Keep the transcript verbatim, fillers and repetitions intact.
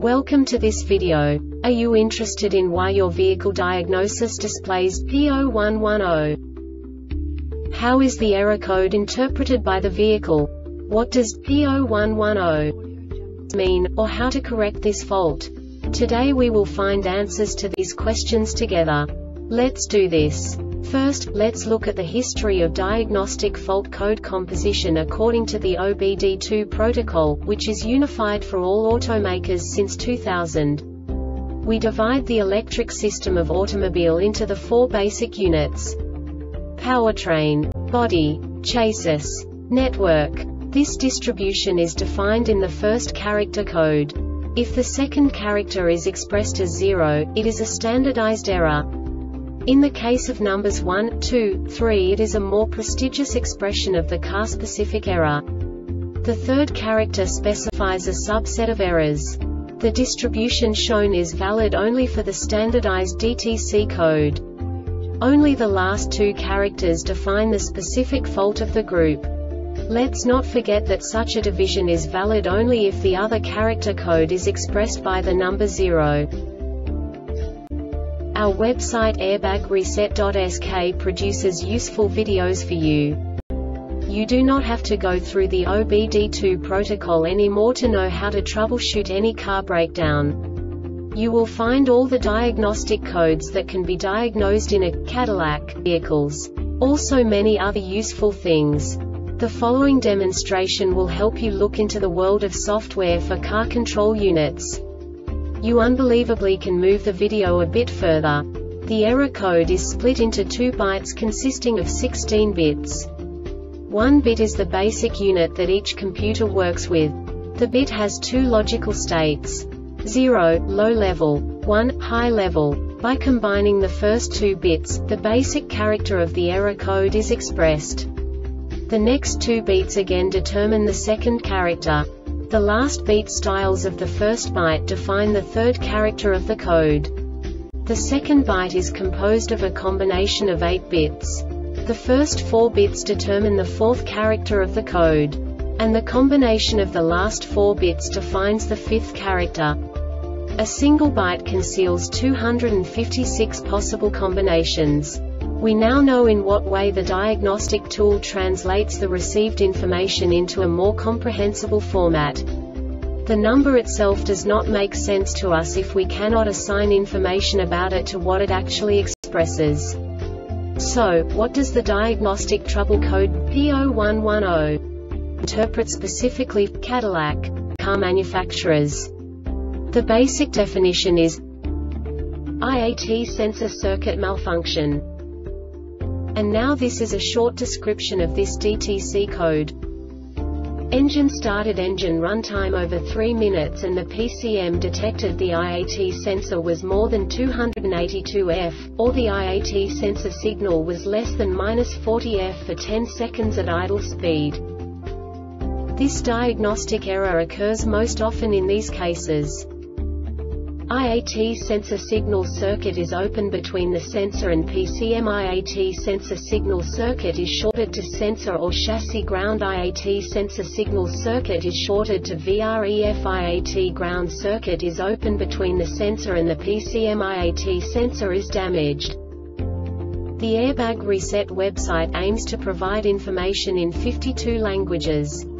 Welcome to this video. Are you interested in why your vehicle diagnosis displays P zero one one zero? How is the error code interpreted by the vehicle? What does P zero one one zero mean, or how to correct this fault? Today we will find answers to these questions together. Let's do this. First, let's look at the history of diagnostic fault code composition according to the O B D two protocol, which is unified for all automakers since two thousand. We divide the electric system of automobile into the four basic units: powertrain, body, chassis, network. This distribution is defined in the first character code. If the second character is expressed as zero, it is a standardized error. In the case of numbers one, two, three, it is a more prestigious expression of the car-specific error. The third character specifies a subset of errors. The distribution shown is valid only for the standardized D T C code. Only the last two characters define the specific fault of the group. Let's not forget that such a division is valid only if the other character code is expressed by the number zero. Our website airbag reset dot S K produces useful videos for you. You do not have to go through the O B D two protocol anymore to know how to troubleshoot any car breakdown. You will find all the diagnostic codes that can be diagnosed in a Cadillac vehicles. Also many other useful things. The following demonstration will help you look into the world of software for car control units. You unbelievably can move the video a bit further. The error code is split into two bytes consisting of sixteen bits. One bit is the basic unit that each computer works with. The bit has two logical states: zero, low level, one, high level. By combining the first two bits, the basic character of the error code is expressed. The next two bits again determine the second character. The last beat styles of the first byte define the third character of the code. The second byte is composed of a combination of eight bits. The first four bits determine the fourth character of the code. And the combination of the last four bits defines the fifth character. A single byte conceals two hundred fifty-six possible combinations. We now know in what way the diagnostic tool translates the received information into a more comprehensible format. The number itself does not make sense to us if we cannot assign information about it to what it actually expresses. So, what does the diagnostic trouble code P zero one one zero interpret specifically for Cadillac car manufacturers? The basic definition is I A T sensor circuit malfunction. And now this is a short description of this D T C code. Engine started, engine runtime over three minutes, and the P C M detected the I A T sensor was more than two hundred eighty-two F, or the I A T sensor signal was less than minus forty F for ten seconds at idle speed. This diagnostic error occurs most often in these cases. I A T sensor signal circuit is open between the sensor and P C M. I A T sensor signal circuit is shorted to sensor or chassis ground. I A T sensor signal circuit is shorted to V R E F. I A T ground circuit is open between the sensor and the P C M. I A T sensor is damaged. The Airbag Reset website aims to provide information in fifty-two languages.